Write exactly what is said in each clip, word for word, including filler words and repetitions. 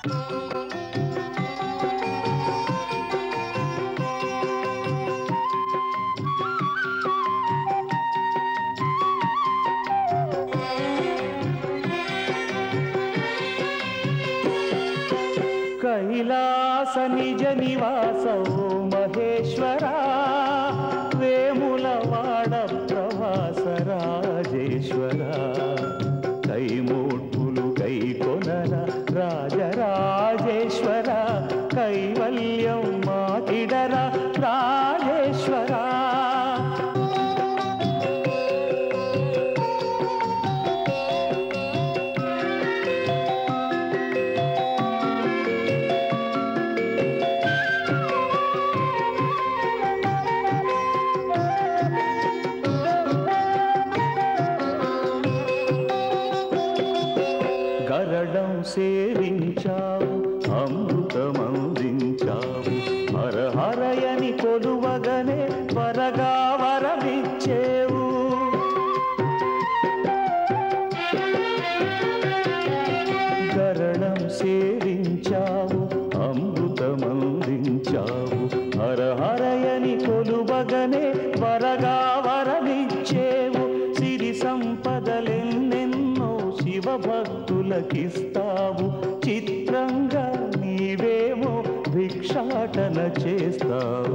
కైలాస నిజ నివాస ఓ మహేశ్వరా, వేములవాడ ప్రవాస రాజేశ్వరా, కైమూర్తులు కైకొనర రాజరాజేశ్వరా, కైవల్యం మాటిడర రాజేశ్వరా. గరడం సేవించావు, అమృతమందించావు, హర హరయని కొలువగనే వరగా వరమిచ్చేవు. గరడం సేవించావు, అమృతమందించావు, హర హరయని కొలువగనే వరగా వరమిచ్చేవు. సిరి సంపదలెన్నెన్నో శివభక్తులకిస్తావు, చిత్రంగా నీవేమో భిక్షాటన చేస్తావు.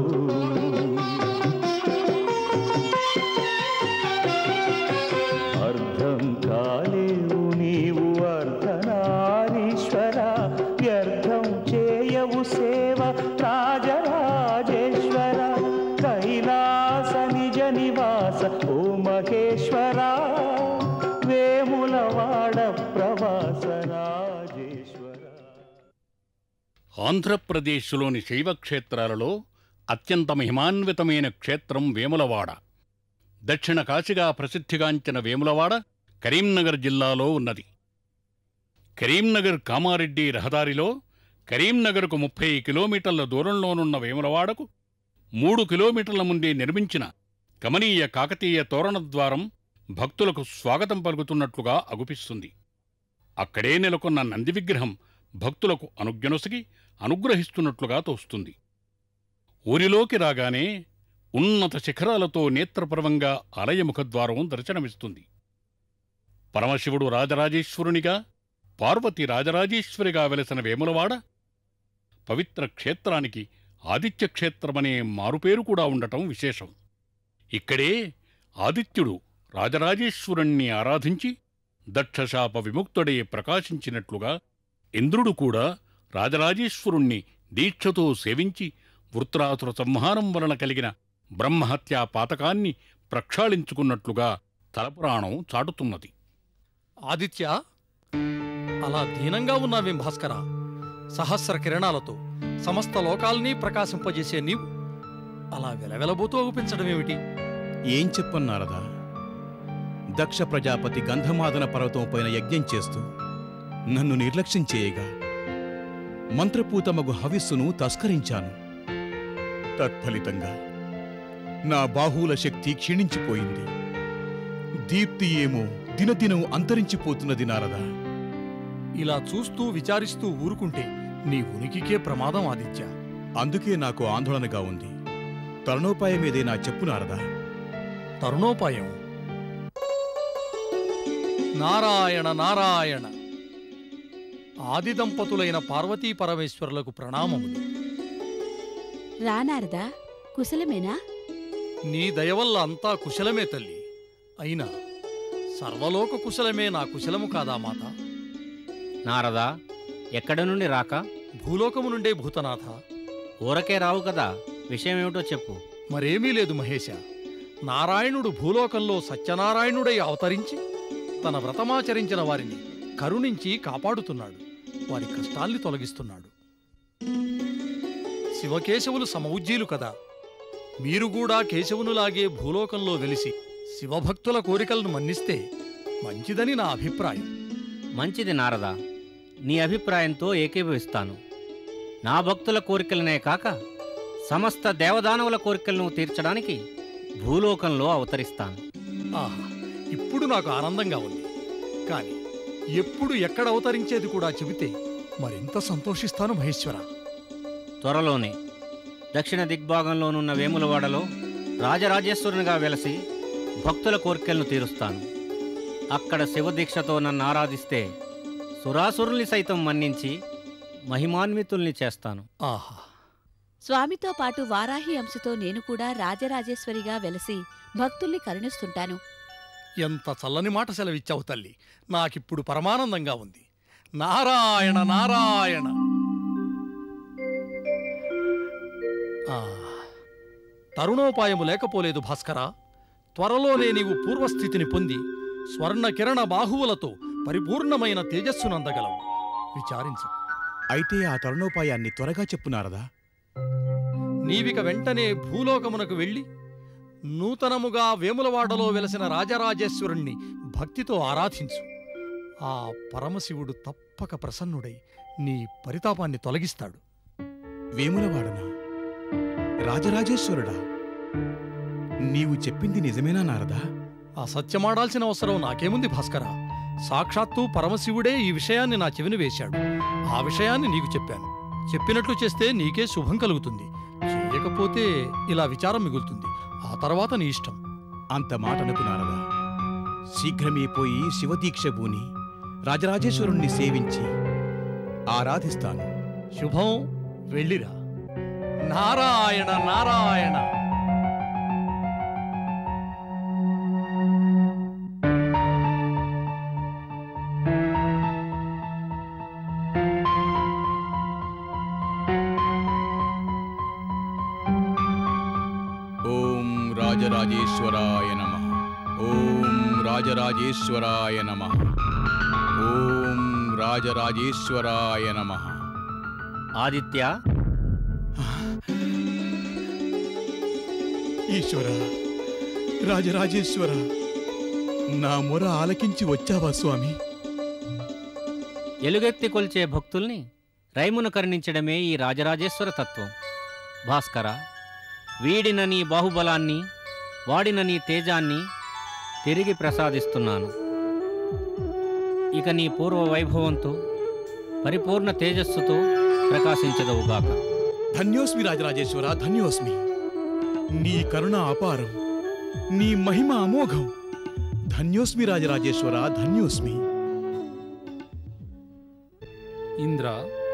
అర్థం కాలేవు నీవు అర్ధనారీశ్వర, వ్యర్థం చేయవు సేవ రాజరాజేశ్వర, కైలాస నిజ నివాస ఓ మహేశ్వరా, వేములవాడ ప్రవాస రాజేశ్వర. ఆంధ్రప్రదేశ్లోని శైవక్షేత్రాలలో అత్యంత మహిమాన్వితమైన క్షేత్రం వేములవాడ. దక్షిణ కాశీగా ప్రసిద్ధిగాంచిన వేములవాడ కరీంనగర్ జిల్లాలో ఉన్నది. కరీంనగర్ కామారెడ్డి రహదారిలో కరీంనగర్కు ముప్పై కిలోమీటర్ల దూరంలోనున్న వేములవాడకు మూడు కిలోమీటర్ల ముందే నిర్మించిన కమనీయ కాకతీయ తోరణద్వారం భక్తులకు స్వాగతం పలుకుతున్నట్లుగా అగుపిస్తుంది. అక్కడే నెలకొన్న నంది విగ్రహం భక్తులకు అనుజ్ఞనొసగి అనుగ్రహిస్తున్నట్లుగా తోస్తుంది. ఊరిలోకి రాగానే ఉన్నత శిఖరాలతో నేత్రపర్వంగా ఆలయముఖద్వారం దర్శనమిస్తుంది. పరమశివుడు రాజరాజేశ్వరునిగా, పార్వతి రాజరాజేశ్వరిగా వెలసిన వేములవాడ పవిత్ర క్షేత్రానికి ఆదిత్యక్షేత్రమనే మారుపేరు కూడా ఉండటం విశేషం. ఇక్కడే ఆదిత్యుడు రాజరాజేశ్వరుణ్ణి ఆరాధించి దక్షశాప విముక్తుడై ప్రకాశించినట్లుగా ఇంద్రుడు కూడా రాజరాజేశ్వరుణ్ణి దీక్షతో సేవించి వృత్రాసుర సంహారం వలన కలిగిన బ్రహ్మహత్యా పాతకాన్ని ప్రక్షాళించుకున్నట్లుగా తలపురాణం చాటుతున్నది. ఆదిత్య, అలా దీనంగా ఉన్నావేం భాస్కర? సహస్ర కిరణాలతో సమస్త లోకాల్ని ప్రకాశింపజేసే నీవు అలా వెలవెలబోతూ అగుపించడమేమిటి? ఏం చెప్పన్నారదా? దక్ష ప్రజాపతి గంధమాదన పర్వతం పైన యజ్ఞం చేస్తూ నన్ను నిర్లక్ష్యం చేయగా మంత్రపూతమగు హవిస్సును తస్కరించాను. తత్ఫలితంగా నా బాహువుల శక్తి క్షీణించిపోయింది. దీప్తి ఏమో దినదినం అంతరించిపోతున్నది నారదా. ఇలా చూస్తూ విచారిస్తూ ఊరుకుంటే నీ ఉనికికే ప్రమాదం ఆదిత్య. అందుకే నాకు ఆందోళనగా ఉంది. తరుణోపాయమేదైనా చెప్పు నారదా. తరుణోపాయం? నారాయణ నారాయణ. ఆది దంపతులైన పార్వతీ పరమేశ్వరులకు ప్రణామములు. రానారదా, కుశలమేనా? నీ దయవల్ల అంతా కుశలమే తల్లి. అయినా సర్వలోక కుశలమే నా కుశలము కాదా మాత? నారదా, ఎక్కడి నుండి రాక? భూలోకము నుండే భూతనాథ. ఊరకే రావు కదా, విషయమేమిటో చెప్పు. మరేమీ లేదు మహేశ. నారాయణుడు భూలోకంలో సత్యనారాయణుడై అవతరించి తన వ్రతమాచరించిన వారిని కరుణించి కాపాడుతున్నాడు. వారి కష్టాల్ని తొలగిస్తున్నాడు. శివకేశవులు సమౌజ్జీలు కదా. మీరు కూడా కేశవునులాగే భూలోకంలో వెలిసి శివభక్తుల కోరికలను మన్నిస్తే మంచిదని నా అభిప్రాయం. మంచిది నారదా, నీ అభిప్రాయంతో ఏకీభవిస్తాను. నా భక్తుల కోరికలనే కాక సమస్త దేవదానవుల కోరికలను తీర్చడానికి భూలోకంలో అవతరిస్తాను. ఆహా, ఇప్పుడు నాకు ఆనందంగా ఉంది. కాని ఎప్పుడు ఎక్కడ అవతరించేది కూడా చెబితే మరింత సంతోషిస్తాను మహేశ్వర. త్వరలోనే దక్షిణ దిగ్భాగంలోనున్న వేములవాడలో రాజరాజేశ్వరునిగా వెలసి భక్తుల కోరికలను తీరుస్తాను. అక్కడ శివదీక్షతో నన్ను ఆరాధిస్తే సురాసురుల్ని సైతం మన్నించి మహిమాన్వితుల్ని చేస్తాను. ఆహా! స్వామితో పాటు వారాహి అంశతో నేను కూడా రాజరాజేశ్వరిగా వెలసి భక్తుల్ని కరుణిస్తుంటాను. ఎంత చల్లని మాట సెలవిచ్చావు తల్లి. నాకిప్పుడు పరమానందంగా ఉంది. నారాయణ నారాయణ. ఆ, తరుణోపాయము లేకపోలేదు భాస్కర. త్వరలోనే నీవు పూర్వస్థితిని పొంది స్వర్ణ కిరణ బాహువులతో పరిపూర్ణమైన తేజస్సునందగలవు. విచారించు. అయితే ఆ తరుణోపాయాన్ని త్వరగా చెప్పు నారదా. నీవిక వెంటనే భూలోకమునకు వెళ్ళి నూతనముగా వేములవాడలో వెలసిన రాజరాజేశ్వరుణ్ణి భక్తితో ఆరాధించు. ఆ పరమశివుడు తప్పక ప్రసన్నుడై నీ పరితాపాన్ని తొలగిస్తాడు. వేములవాడనా? రాజరాజేశ్వరుడా? నీవు చెప్పింది నిజమేనా నారదా? ఆ సత్యమాడాల్సిన అవసరం నాకేముంది భాస్కర. సాక్షాత్తు పరమశివుడే ఈ విషయాన్ని నా చెవిని వేశాడు. ఆ విషయాన్ని నీకు చెప్పాను. చెప్పినట్లు చేస్తే నీకే శుభం కలుగుతుంది. చెయ్యకపోతే ఇలా విచారం మిగులుతుంది. ఆ తర్వాత నీ ఇష్టం. అంత మాటనకు నారదా. శీఘ్రమే పోయి శివదీక్ష భూని రాజరాజేశ్వరుణ్ణి సేవించి ఆరాధిస్తాను. శుభం. వెళ్ళిరా. నారాయణ నారాయణ. ఓం రాజరాజేశ్వరాయ నమః. ఓం రాజరాజేశ్వరాయ నమః. ఓం రాజరాజేశ్వరాయ నమః. ఆదిత్య, ఈశ్వర, రాజరాజేశ్వర, నా మొర ఆలకించి వచ్చావా స్వామి? ఎలుగెత్తి కొల్చే భక్తుల్ని రైమును కరుణించడమే ఈ రాజరాజేశ్వర తత్వం. భాస్కర, వీడిన నీ బాహుబలాన్ని, వాడిన నీ తేజాన్ని తిరిగి ప్రసాదిస్తున్నాను. ఇక నీ పూర్వ వైభవంతో పరిపూర్ణ తేజస్సుతో ప్రకాశించదవుగాక. ధన్యోస్మి రాజరాజేశ్వర, ధన్యోస్మి. నీ కరుణ అపారం, నీ మహిమ అమోఘం. ధన్యోస్మి రాజరాజేశ్వర, ధన్యోస్మి. ఇంద్ర,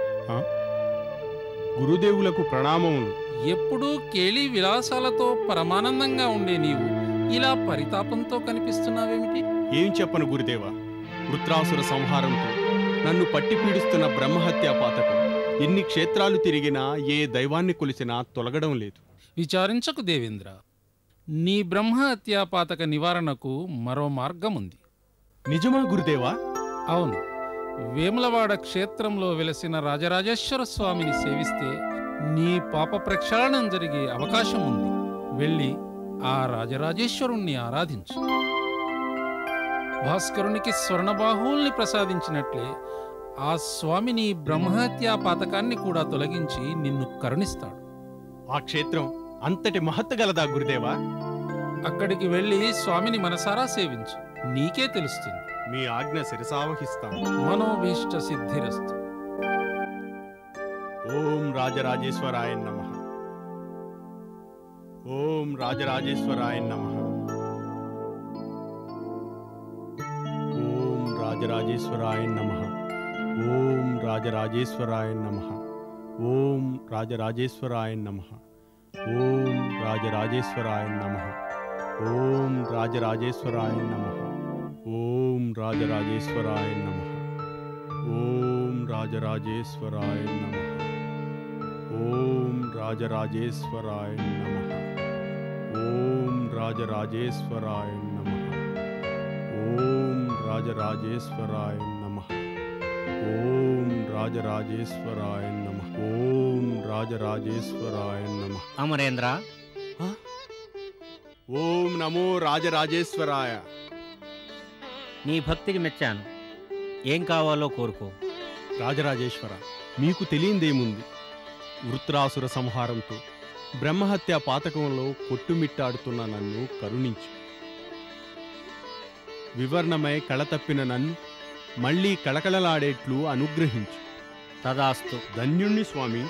గురుదేవులకు ప్రణామములు. ఎప్పుడూ కేళి విలాసాలతో పరమానందంగా ఉండే నీవు ఇలా పరితాపంతో కనిపిస్తున్నావేమిటి? ఏం చెప్పను గురుదేవా. వృత్రాసుర సంహారంతో నన్ను పట్టి పీడిస్తున్న బ్రహ్మహత్యా పాతకం ఎన్ని క్షేత్రాలు తిరిగినా, ఏ దైవాన్ని కొలిసినా తొలగడం లేదు. విచారించకు దేవేంద్ర. నీ బ్రహ్మహత్యాపాతక నివారణకు మరో మార్గం ఉంది. నిజమా గురుదేవా? అవును. వేములవాడ క్షేత్రంలో వెలసిన రాజరాజేశ్వర స్వామిని సేవిస్తే నీ పాప ప్రక్షాళనం జరిగే అవకాశం ఉంది. వెళ్ళి ఆ రాజరాజేశ్వరుణ్ణి ఆరాధించు. భాస్కరునికి స్వర్ణబాహువుల్ని ప్రసాదించినట్లే ఆ స్వామి నీ బ్రహ్మహత్యా పాతకాన్ని కూడా తొలగించి నిన్ను కరుణిస్తాడు. ఆ క్షేత్రం అంతటి మహత్తు గలదా గురుదేవా? అక్కడికి వెళ్ళి స్వామిని మనసారా సేవించు. నీకే తెలుస్తుంది. మీ ఆజ్ఞ శిరసావహిస్తాను. మనోభీష్ట సిద్ధిరస్తు. ఓం రాజరాజేశ్వరాయ నమః. ఓం రాజరాజేశ్వరాయ నమః. ఓం రాజరాజేశ్వరాయ నమః. ఓం రాజరాజేశ్వరాయ నమః. ఓం రాజరాజేశ్వరాయ నమః. ఓం రాజరాజేశ్వరాయ నమః. ఓం రాజరాజేశ్వరాయ నమః. ఓం రాజరాజేశ్వరాయ నమః. ఓం రాజరాజేశ్వరాయ నమః. ఓం రాజరాజేశ్వరాయ నమః. ఓం రాజరాజేశ్వరాయ నమః. ఓం రాజరాజేశ్వరాయ నమః. ఓం రాజరాజేశ్వరాయ నమః. ఓం రాజరాజేశ్వరాయ నమః. అమరేంద్ర, ఓం నమో రాజరాజేశ్వరాయ. నీ భక్తికి మెచ్చాను. ఏం కావాలో కోరుకో. రాజరాజేశ్వర, మీకు తెలియందేముంది? వృత్రాసుర సంహారంతో బ్రహ్మహత్యా పాతకంలో కొట్టుమిట్టాడుతున్న నన్ను కరుణించు. వివర్ణమై కళతప్పిన నన్ను మళ్లీ కళకళలాడేట్లు అనుగ్రహించు. తదాస్తు. ధన్యుణ్ణి స్వామి.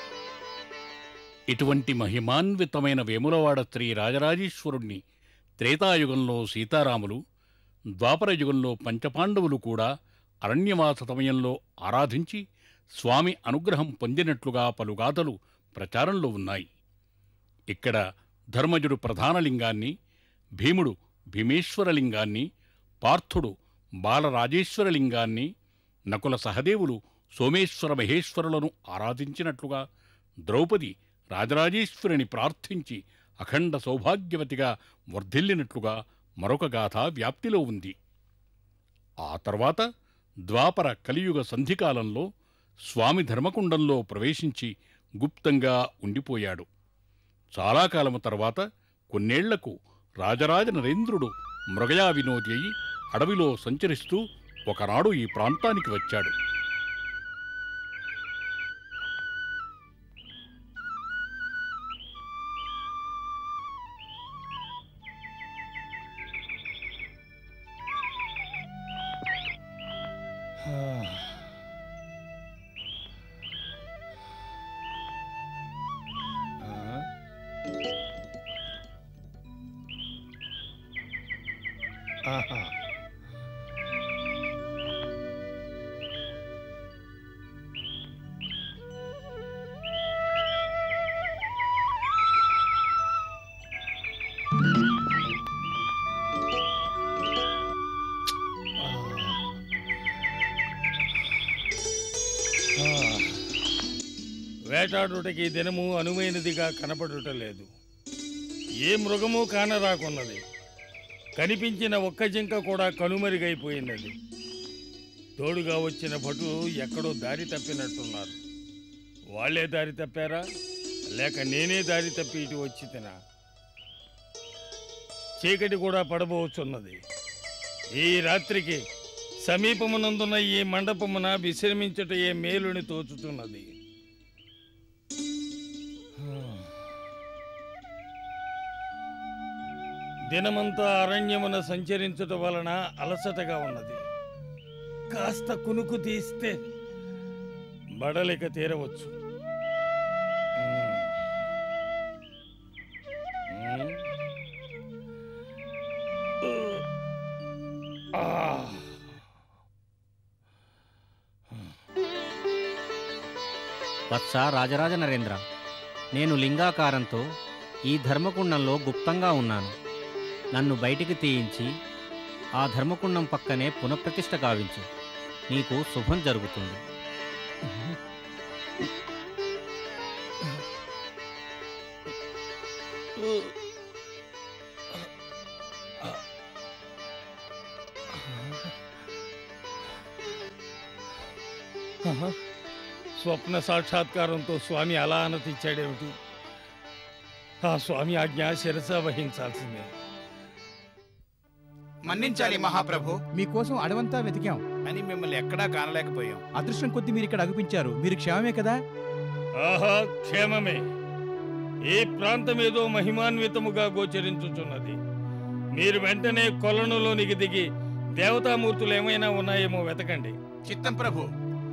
ఇటువంటి మహిమాన్వితమైన వేములవాడ శ్రీ రాజరాజేశ్వరుణ్ణి త్రేతాయుగంలో సీతారాములు, ద్వాపరయుగంలో పంచపాండవులు కూడా అరణ్యవాస సమయంలో ఆరాధించి స్వామి అనుగ్రహం పొందినట్లుగా పలుగాథలు ప్రచారంలో ఉన్నాయి. ఇక్కడ ధర్మజుడు ప్రధానలింగాన్ని, భీముడు భీమేశ్వరలింగాన్ని, పార్థుడు బాలరాజేశ్వరలింగాన్ని, నకుల సహదేవులు సోమేశ్వర మహేశ్వరులను ఆరాధించినట్లుగా ద్రౌపది రాజరాజేశ్వరిని ప్రార్థించి అఖండ సౌభాగ్యవతిగా వర్ధిల్లినట్లుగా మరొక గాథ వ్యాప్తిలో ఉంది. ఆ తర్వాత ద్వాపర కలియుగ సంధికాలంలో స్వామి ధర్మకుండంలో ప్రవేశించి గుప్తంగా ఉండిపోయాడు. చాలా కాలము తర్వాత కొన్నేళ్లకు రాజరాజ నరేంద్రుడు మృగయా వినోది అయి అడవిలో సంచరిస్తూ ఒకనాడు ఈ ప్రాంతానికి వచ్చాడు. ఆహా. వేటాడుటకి దినము అనువైనదిగా కనపడుట లేదు. ఏ మృగము కానరాకున్నది. కనిపించిన ఒక్క జింక కూడా కనుమరుగైపోయినది. తోడుగా వచ్చిన భటులు ఎక్కడో దారి తప్పినట్టున్నారు. వాళ్లే దారి తప్పారా, లేక నేనే దారి తప్పి ఇటు వచ్చి తినా? చీకటి కూడా పడబోచున్నది. ఈ రాత్రికి సమీపమునందున్న ఈ మండపమున విశ్రమించుట ఏ మేలుని తోచుతున్నది. దినమంతా అరణ్యమున సంచరించుట వలన అలసటగా ఉన్నది. కాస్త కునుకు తీస్తే బడలిక తీరవచ్చు. వత్స రాజరాజ నరేంద్ర, నేను లింగాకారంతో ఈ ధర్మకుండంలో గుప్తంగా ఉన్నాను. నన్ను బయటికి తీయించి ఆ ధర్మకుండం పక్కనే పునఃప్రతిష్ఠ గావించు. నీకు శుభం జరుగుతుంది. స్వప్న సాక్షాత్కారంతో స్వామి అలా అనతిచ్చాడేమిటి? ఆ స్వామి ఆజ్ఞ శిరస వహించాల్సిందే. మన్నించాలి మహాప్రభు. మీకోసం అడవంతా వెతికాం, అని మిమ్మల్ని ఎక్కడా కానలేకపోయాం. అదృష్టం కొద్ది మీరు ఇక్కడ అగుపించారు. మీరు క్షేమమే కదా? ఆహా, క్షేమమే. ఈ ప్రాంతం ఏదో మహిమాన్వితముగా గోచరించుచున్నది. మీరు వెంటనే కొలనులోనికి దిగి దేవతామూర్తులు ఏమైనా ఉన్నాయేమో వెతకండి. చిత్తం ప్రభు.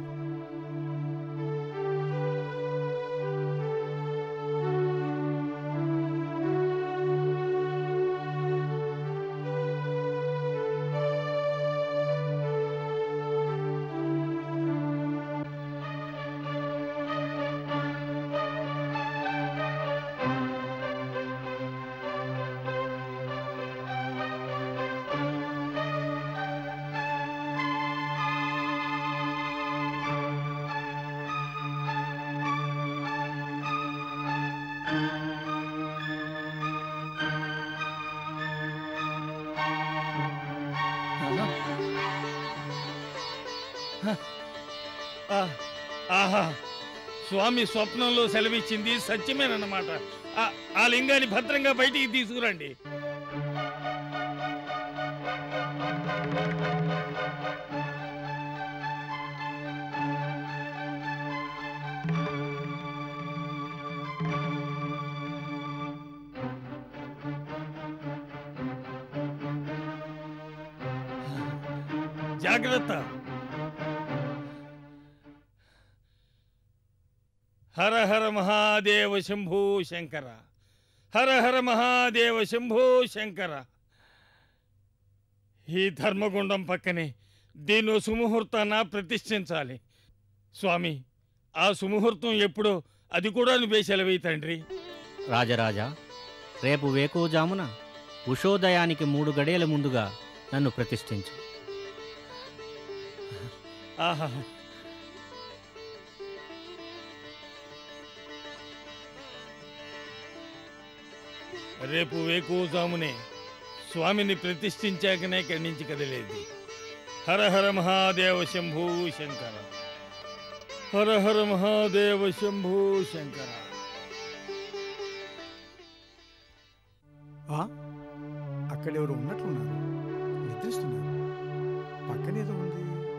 ఆహా, స్వామి స్వప్నంలో సెలవిచ్చింది సత్యమేనన్నమాట. ఆ లింగాన్ని భద్రంగా బయటికి తీసుకురండి. జాగ్రత్త. హర హర మహాదేవ శంభో శంకర, హర హర మహాదేవ శంభో శంకర. ఈ ధర్మగుండం పక్కనే దీన్ని సుముహూర్తాన ప్రతిష్ఠించాలి. స్వామి, ఆ సుముహూర్తం ఎప్పుడో అది కూడా నువ్వే సెలవేయి తండ్రి. రాజరాజా, రేపు వేకువజామున ఉషోదయానికి మూడు గడియల ముందుగా నన్ను ప్రతిష్ఠించు. ఆహా, రేపు వేకువజామునే స్వామిని ప్రతిష్ఠించాకనే ఇక్కడి నుంచి కదిలేది. హర హర మహాదేవ శంభో శంకర, హర హర మహాదేవ శంభో శంకర. అక్కడెవరు ఉన్నట్లున్నారు, నిద్రిస్తున్నారు. పక్కనేదో ఉంది.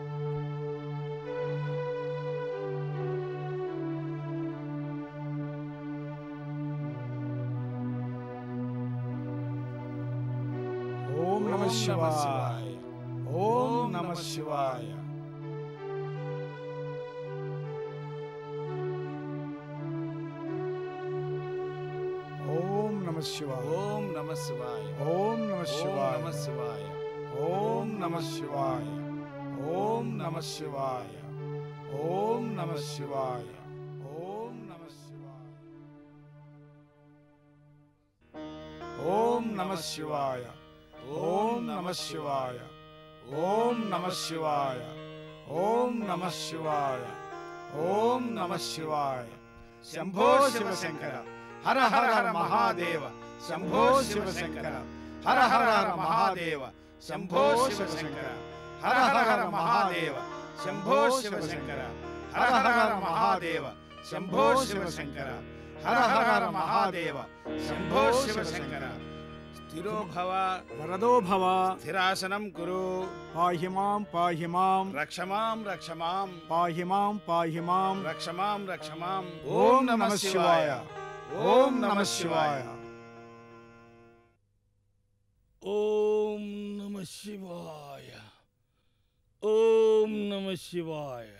ఓం నమ శివాయ, ఓం నమ శివాయ. ఓం నమ శివాయ, ఓం నమ శివాయ, ఓం నమ శివాయ, నమ శివాయ, ఓం నమ శివాయ, ఓం నమ శివాయ, ఓం నమ శివాయ, ఓం నమ శివాయ, ఓం నమ శివాయ, ఓం నమ శివాయ, ఓం నమ శివాయ, ఓం నమ శివాయ, ఓం నమ శివాయ. శంభో శివశంకర, హర హర హర మహాదేవ, శంభో శివశంకర, హర హర హర మహాదేవ, శంభో శివశంకర, హర హర హర మహాదేవ, శంభో శివశంకర, హర హర హర మహాదేవ, శంభో శివశంకర, హర హర హర మహాదేవ, శంభో శివశంకర. స్థిరో భవ వరదో భవ, స్థిరాసనం కురు. పాహి మాం పాహి మాం, రక్ష మాం రక్ష మాం, పాహి మాం పాహి మాం, రక్ష మాం రక్ష మాం. ఓం నమః శివాయ, ఓం నమః శివాయ, ఓం నమ శివాయ, ఓం నమ శివాయ.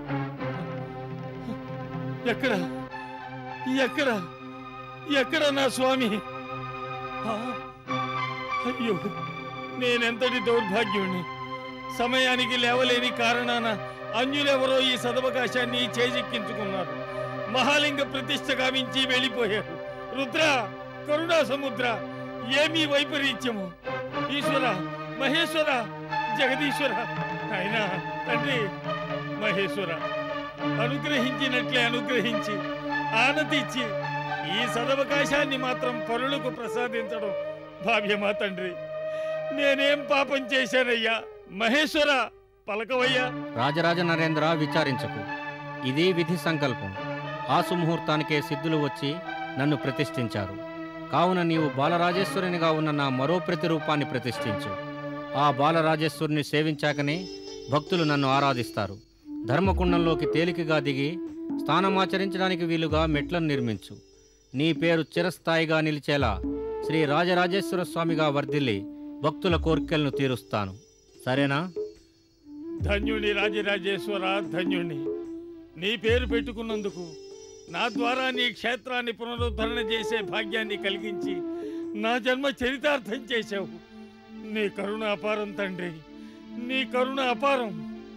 ఎక్కడ ఎక్కడ ఎక్కడ నా స్వామి? ఆ, అయ్యో, నేనెంతటి దౌర్భాగ్యుణ్ణి! సమయానికి లేవలేని కారణాన అన్యులెవరో ఈ సదవకాశాన్ని చేజిక్కించుకున్నారు. మహాలింగ ప్రతిష్ఠ గావించి వెళ్ళిపోయారు. రుద్ర, కరుణా సముద్ర, ఏమీ వైపరీత్యము! ఈశ్వర, మహేశ్వర, జగదీశ్వర, అయినా తండ్రి మహేశ్వర, అనుగ్రహించినట్లే అనుగ్రహించి ఆనతిచ్చి ఈ సదవకాశాన్ని మాత్రం పరులకు ప్రసాదించడం భావ్యమా తండ్రి? నేనేం పాపం చేశానయ్యా? మహేశ్వర, పలకవయ్యా. రాజరాజ నరేంద్ర, విచారించకు. ఇది విధి సంకల్పం. ఆ సుముహూర్తానికే సిద్ధులు వచ్చి నన్ను ప్రతిష్ఠించారు. కావున నీవు బాలరాజేశ్వరునిగా ఉన్న నా మరో ప్రతిరూపాన్ని ప్రతిష్ఠించు. ఆ బాలరాజేశ్వరుని సేవించాకనే భక్తులు నన్ను ఆరాధిస్తారు. ధర్మకుండంలోకి తేలికగా దిగి స్థానమాచరించడానికి వీలుగా మెట్లను నిర్మించు. నీ పేరు చిరస్థాయిగా నిలిచేలా శ్రీ రాజరాజేశ్వర స్వామిగా వర్ధిల్లి భక్తుల కోరికలను తీరుస్తాను. సరేనా? ధన్యుని రాజరాజేశ్వర, ధన్యుణ్ణి. నీ పేరు పెట్టుకున్నందుకు నా ద్వారా నీ క్షేత్రాన్ని పునరుద్ధరణ చేసే భాగ్యాన్ని కలిగించి నా జన్మ చరితార్థం చేశావు. నీ కరుణ అపారం తండ్రి, నీ కరుణ అపారం.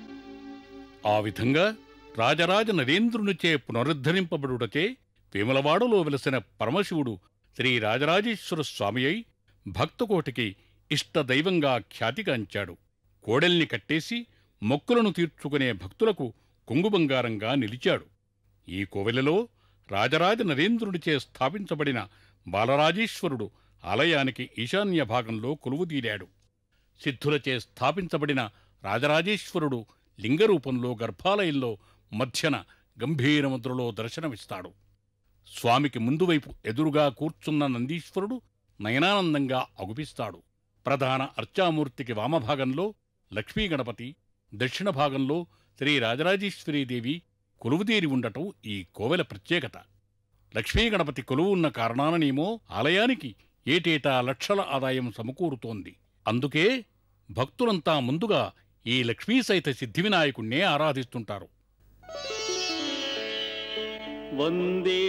ఆ విధంగా రాజరాజ నరేంద్రునిచే పునరుద్ధరింపబడుటచే వేములవాడలో వెలసిన పరమశివుడు శ్రీ రాజరాజేశ్వర స్వామి అయి భక్తకోటికి ఇష్టదైవంగా ఖ్యాతిగాంచాడు. కోడెల్ని కట్టేసి మొక్కులను తీర్చుకునే భక్తులకు కొంగుబంగారంగా నిలిచాడు. ఈ కోవెలలో రాజరాజ నరేంద్రుడిచే స్థాపించబడిన బాలరాజేశ్వరుడు ఆలయానికి ఈశాన్య భాగంలో కొలువుదీరాడు. సిద్ధులచే స్థాపించబడిన రాజరాజేశ్వరుడు లింగరూపంలో గర్భాలయంలో మధ్యన గంభీరముద్రలో దర్శనమిస్తాడు. స్వామికి ముందువైపు ఎదురుగా కూర్చున్న నందీశ్వరుడు నయనానందంగా అగుపిస్తాడు. ప్రధాన అర్చామూర్తికి వామభాగంలో లక్ష్మీ గణపతి, దక్షిణ భాగంలో శ్రీ రాజరాజేశ్వరీదేవి కొలువుదీరి ఉండటం ఈ కోవెల ప్రత్యేకత. లక్ష్మీ గణపతి కొలువు ఉన్న కారణాననేమో ఆలయానికి ఏటేటా లక్షల ఆదాయం సమకూరుతోంది. అందుకే భక్తులంతా ముందుగా ఈ లక్ష్మీ సహిత సిద్ధివినాయకుణ్ణే ఆరాధిస్తుంటారు. వందే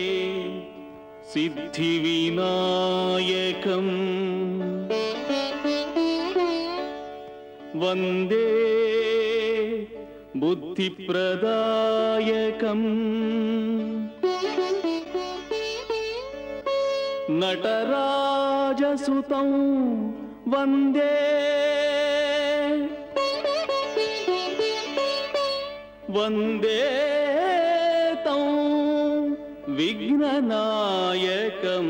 సిద్ధివినాయకం వందే బుద్ధిప్రదాయకం నటరాజసుతం వందే వందే తం విఘ్ననాయకం.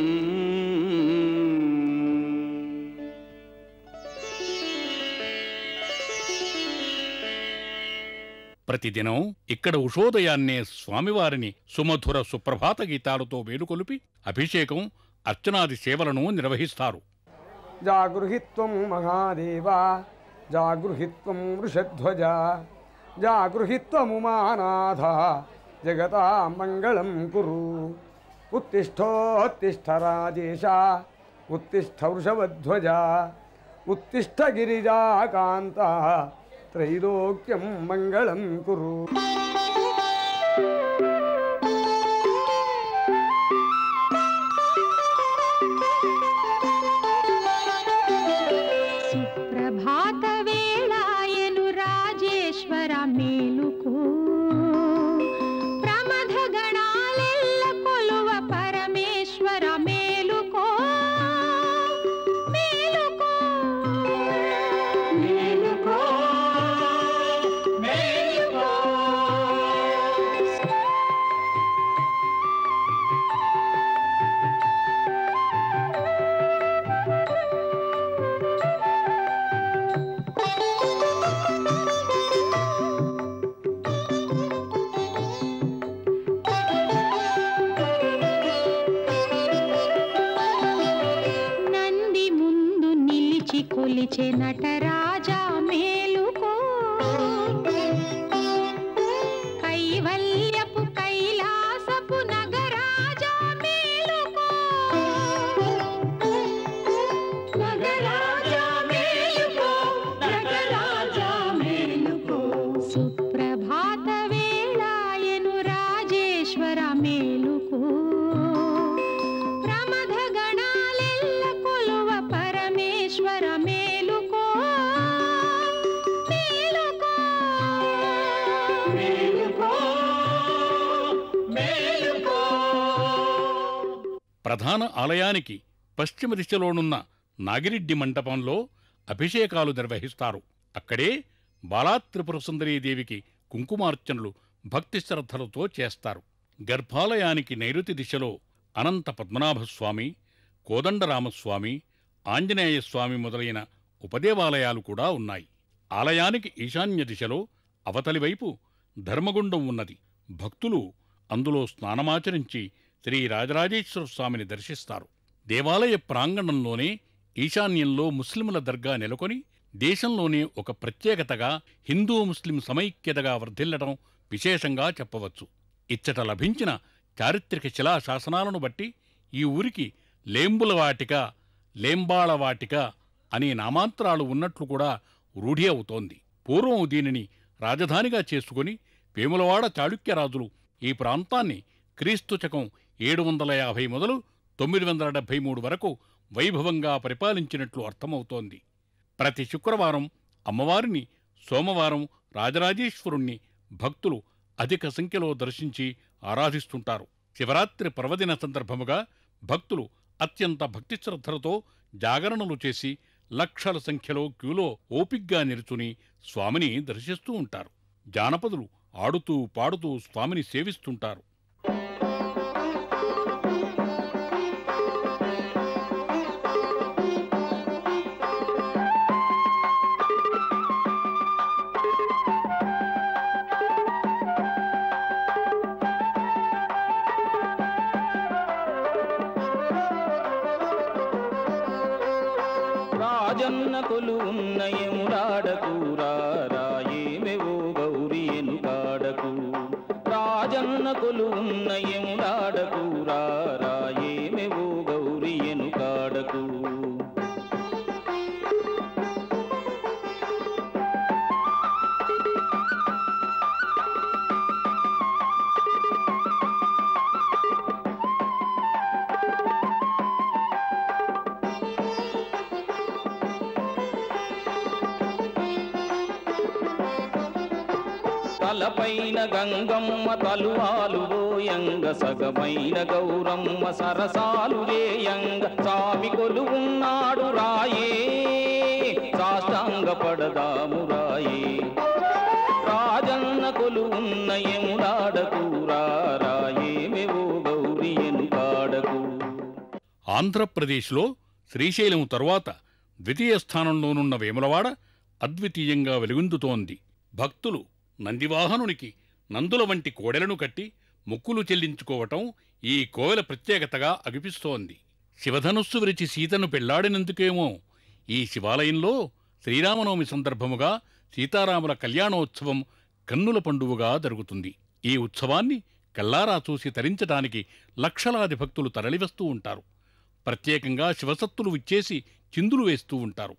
ప్రతిదినం ఇక్కడ ఉషోదయాన్నే స్వామివారిని సుమధుర సుప్రభాత గీతాలతో వేడుకొలిపి అభిషేకం అర్చనాది సేవలను నిర్వహిస్తారు. జాగృహిత్వం మహాదేవ జాగృహిత్వం వృషధ్వజ జాగృహిత్వముమానాథ జగతా మంగళం కురు. ఉత్తిష్టోత్తిష్ట రాజేశ ఉత్తిష్ట వృషభధ్వజ ఉత్తిష్ట గిరిజాకాంత త్రైలోక్యం మంగళం కురు. సుప్రభాత వేళాయను రాజేశ్వర మేలుకో ప్రమథ గణాలెల్ల కొలువ పరమేశ్వర మేలుకో మేలుకో మేలుకో మేలుకో. నంది ముందు నిలిచి కొలిచే నటరాజా మేలుకో కైవల్యపు కైలాసపు నగరాజా మేలుకో నగరాజా మేలుకో నగరాజా మేలుకో. సుప్రభాత వేళాయను రాజేశ్వర మేలుకో ప్రమథ గణాలెల్ల కొలువ పరమేశ్వర మేలుకో మేలుకో మేలుకో మేలుకో. ప్రధాన ఆలయానికి పశ్చిమ దిశలోనున్న నాగిరెడ్డి మంటపంలో అభిషేకాలు నిర్వహిస్తారు. అక్కడే బాలాత్రిపుర సుందరీదేవికి కుంకుమార్చనలు భక్తి శ్రద్ధలతో చేస్తారు. గర్భాలయానికి నైరుతి దిశలో అనంత పద్మనాభస్వామి, కోదండరామస్వామి, ఆంజనేయస్వామి మొదలైన ఉపదేవాలయాలు కూడా ఉన్నాయి. ఆలయానికి ఈశాన్య దిశలో అవతలివైపు ధర్మగుండం ఉన్నది. భక్తులు అందులో స్నానమాచరించి శ్రీ రాజరాజేశ్వర స్వామిని దర్శిస్తారు. దేవాలయ ప్రాంగణంలోనే ఈశాన్యంలో ముస్లిముల దర్గా నెలకొని దేశంలోనే ఒక ప్రత్యేకతగా హిందూ ముస్లిం సమైక్యతగా వర్ధిల్లడం విశేషంగా చెప్పవచ్చు. ఇచ్చట లభించిన చారిత్రక శిలా శాసనాలను బట్టి ఈ ఊరికి లేంబులవాటిక, లేంబాళవాటిక అనే నామాంతరాలు ఉన్నట్లు కూడా రూఢి అవుతోంది. పూర్వం దీనిని రాజధానిగా చేసుకుని వేములవాడ చాళుక్యరాజులు ఈ ప్రాంతాన్ని క్రీస్తు శకం ఏడు వందల యాభై మొదలు తొమ్మిది వందల డెబ్బై మూడు వరకు వైభవంగా పరిపాలించినట్లు అర్థమవుతోంది. ప్రతి శుక్రవారం అమ్మవారిని, సోమవారం రాజరాజేశ్వరుణ్ణి భక్తులు అధిక సంఖ్యలో దర్శించి ఆరాధిస్తుంటారు. శివరాత్రి పర్వదిన సందర్భముగా భక్తులు అత్యంత భక్తి శ్రద్ధలతో జాగరణలు చేసి లక్షల సంఖ్యలో క్యూలో ఓపిగ్గా నిలుచుని స్వామిని దర్శిస్తూ ఉంటారు. జానపదులు ఆడుతూ పాడుతూ స్వామిని సేవిస్తుంటారు. రాజన్న కొలు ఉన్న ఎములాడకు రాయేమెవో గౌరి ఎనుగాడకు. రాజన్న కొలు ఉన్న ఎములాడకు రాయేమెవో గౌరి ఎనుగాడకు. తలపైన గంగమ్మ తలువాలు ఓయంగ సగమైన గౌరమ్మ సరసాలు రేయంగ స్వామి కొలువున్నాడు రాయే సాష్టాంగ పడదాము రాయే రాజన్న కొలువున్న ఎముడాడకు రాయే మెవో గౌరి ఎనుకాడకు. ఆంధ్రప్రదేశ్లో శ్రీశైలం తరువాత ద్వితీయ స్థానంలోనున్న వేములవాడ అద్వితీయంగా వెలుగొందుతోంది. భక్తులు నందివాహనునికి నందుల వంటి కోడెలను కట్టి మొక్కులు చెల్లించుకోవటం ఈ కోవెల ప్రత్యేకతగా అగుపిస్తోంది. శివధనుస్సు విరిచి సీతను పెళ్లాడినందుకేమో ఈ శివాలయంలో శ్రీరామనవమి సందర్భముగా సీతారాముల కళ్యాణోత్సవం కన్నుల పండువగా జరుగుతుంది. ఈ ఉత్సవాన్ని కల్లారా చూసి తరించటానికి లక్షలాది భక్తులు తరలివస్తూ ఉంటారు. ప్రత్యేకంగా శివసత్తులు విచ్చేసి చిందులు వేస్తూ ఉంటారు.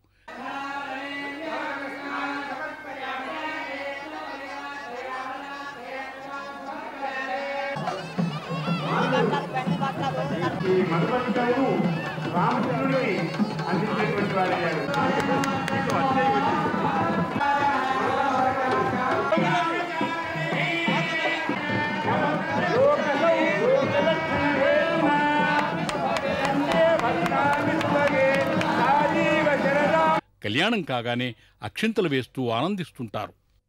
కళ్యాణం కాగానే అక్షింతలు వేస్తూ ఆనందిస్తుంటారు.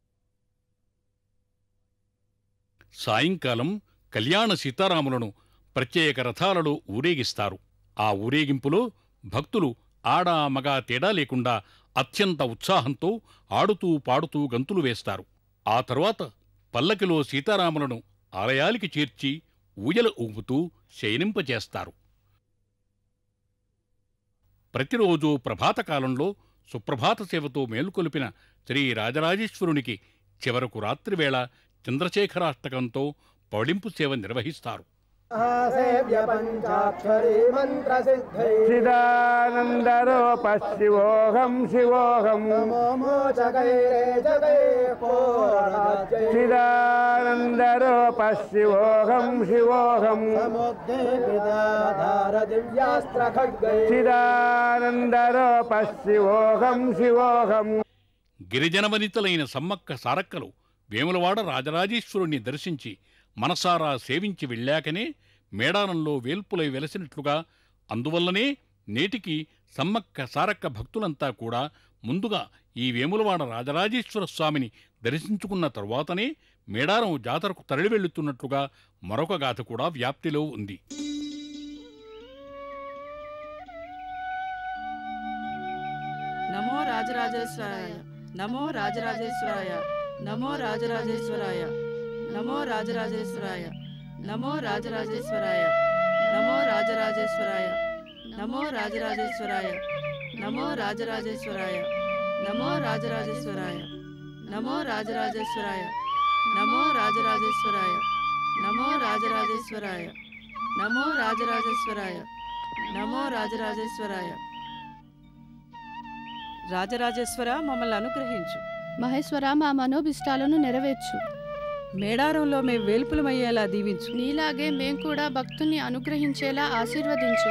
సాయంకాలం కళ్యాణ సీతారాములను ప్రత్యేక రథాలలో ఊరేగిస్తారు. ఆ ఊరేగింపులో భక్తులు ఆడా మగా తేడా లేకుండా అత్యంత ఉత్సాహంతో ఆడుతూ పాడుతూ గంతులు వేస్తారు. ఆ తరువాత పల్లకిలో సీతారాములను ఆలయానికి చేర్చి ఊయల ఊపుతూ శయనింపజేస్తారు. ప్రతిరోజూ ప్రభాతకాలంలో సుప్రభాత సేవతో మేలుకొలిపిన శ్రీ రాజరాజేశ్వరునికి చివరకు రాత్రివేళ చంద్రశేఖరాష్టకంతో పౌళింపు సేవ నిర్వహిస్తారు. చిదానందరూప శివోహం శివోహం చిదానందరూప శివోహం శివోహం చిదానందరూప శివోహం శివోహం. గిరిజన వనితలైన సమ్మక్క సారక్కలు వేములవాడ రాజరాజేశ్వరుణ్ణి దర్శించి మనసారా సేవించి వెళ్ళాకనే మేడారంలో వేల్పులై వెలసినట్లుగా, అందువల్లనే నేటికి సమ్మక్క సారక్క భక్తులంతా కూడా ముందుగా ఈ వేములవాడ రాజరాజేశ్వర స్వామిని దర్శించుకున్న తరువాతనే మేడారం జాతరకు తరలివెళ్తున్నట్లుగా మరొక గాథ కూడా వ్యాప్తిలో ఉంది. నమో రాజరాజేశ్వరాయ, నమో రాజరాజేశ్వరాయ, నమో రాజరాజేశ్వరాయ, నమో రాజరాజేశ్వరాయ, నమో రాజరాజేశ్వరాయ, నమో రాజరాజేశ్వరాయ, నమో రాజరాజేశ్వరాయ, నమో రాజరాజేశ్వరాయ, నమో రాజరాజేశ్వరాయ, నమో రాజరాజేశ్వరాయ, నమో రాజరాజేశ్వరాయ, నమో రాజరాజేశ్వరాయ, నమో రాజరాజేశ్వరాయ, నమో రాజరాజేశ్వరాయ. రాజరాజేశ్వర, మమ్మల్ని అనుగ్రహించు. మహేశ్వర, మా మనోభిష్టాలను నెరవేర్చు. మేడారంలో మేము వేల్పులమయ్యేలా దీవించు. నీలాగే మేం కూడా భక్తుని అనుగ్రహించేలా ఆశీర్వదించు.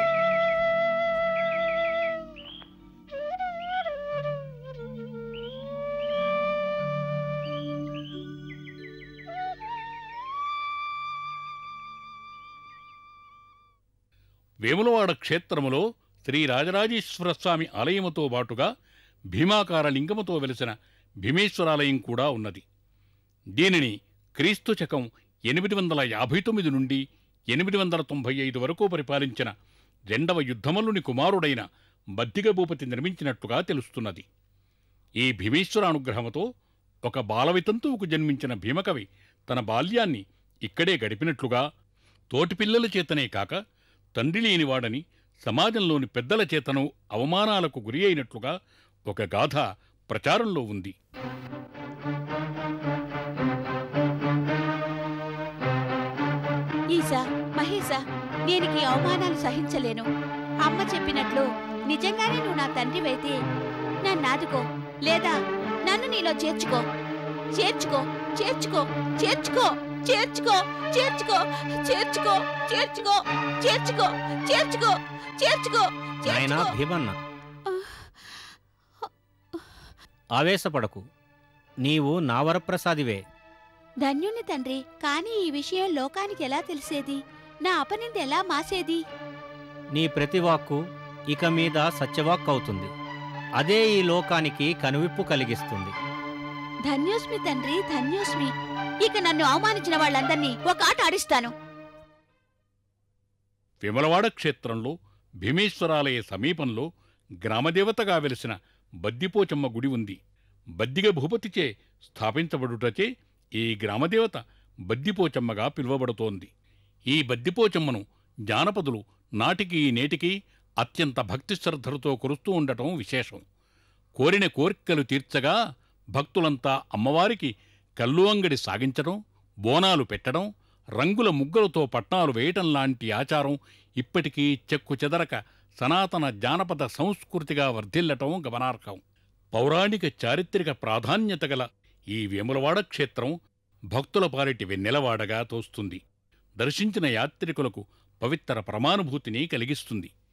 వేములవాడ క్షేత్రములో శ్రీ రాజరాజేశ్వర స్వామి ఆలయముతో బాటుగా భీమాకార లింగముతో వెలిసిన భీమేశ్వరాలయం కూడా ఉన్నది. దీనిని క్రీస్తు శకం ఎనిమిది వందల యాభై తొమ్మిది నుండి ఎనిమిది వందల తొంభై ఐదు వరకు పరిపాలించిన రెండవ యుద్ధమల్లుని కుమారుడైన బద్దిగ భూపతి నిర్మించినట్లుగా తెలుస్తున్నది. ఈ భీమేశ్వరానుగ్రహముతో ఒక బాలవితంతువుకు జన్మించిన భీమకవి తన బాల్యాన్ని ఇక్కడే గడిపినట్లుగా, తోటిపిల్లల చేతనే కాక తండ్రి లేనివాడని సమాజంలోని పెద్దల చేతను అవమానాలకు గురి అయినట్లుగా ఒక గాథ ప్రచారంలో ఉంది. ఈశా, మహేశా, నేనికి అవమానాలు సహించలేను. అమ్మ చెప్పినట్లు నిజంగానే నువ్వు నా తండ్రివైతే నన్ను ఆదుకో, లేదా నన్ను నీలో చేర్చుకో. చేర్చుకో చేర్చుకో చేర్చుకో చేర్చుకో చేర్చుకో చేర్చుకో చేర్చుకో చేర్చుకో చేర్చుకో చేర్చుకో నాయనా భీమన్న, ఆవేశపడకు. నీవు నా వరప్రసాదివే. ధన్యుని తండ్రి, కాని ఈ విషయం లోకానికి ఎలా తెలిసేది? నా అపనింద ఎలా మాసేది? నీ ప్రతివాక్కు ఇక మీద సత్యవాక్కు అవుతుంది. అదే ఈ లోకానికి కనువిప్పు కలిగిస్తుంది. ధన్యోస్మి తండ్రి, ధన్యోస్మి. ఇక నన్ను అవమానించిన వాళ్ళందర్నీ ఒక ఆట ఆడిస్తాను. విమలవాడ క్షేత్రంలో భీమేశ్వరాలయ సమీపంలో గ్రామదేవతగా వెలిసిన బద్దిపోచమ్మ గుడి ఉంది. బద్దిగ భూపతిచే స్థాపించబడుటచే ఈ గ్రామదేవత బద్దిపోచమ్మగా పిలువబడుతోంది. ఈ బద్దిపోచమ్మను జానపదులు నాటికి నేటికి అత్యంత భక్తి శ్రద్ధలతో కొలుస్తూ ఉండటం విశేషం. కోరిన కోరికలు తీర్చగా భక్తులంతా అమ్మవారికి కల్లు అంగడి సాగించడం, బోనాలు పెట్టడం, రంగుల ముగ్గులతో పట్నాలు వేయటం లాంటి ఆచారం ఇప్పటికీ చెక్కు చెదరక సనాతన జానపద సంస్కృతిగా వర్ధిల్లటం గమనార్హం. పౌరాణిక చారిత్రక ప్రాధాన్యత గల ఈ వేములవాడ క్షేత్రం భక్తుల పాలిటి వెన్నెలవాడగా తోస్తుంది. దర్శించిన యాత్రికులకు పవిత్ర ప్రమానుభూతిని కలిగిస్తుంది.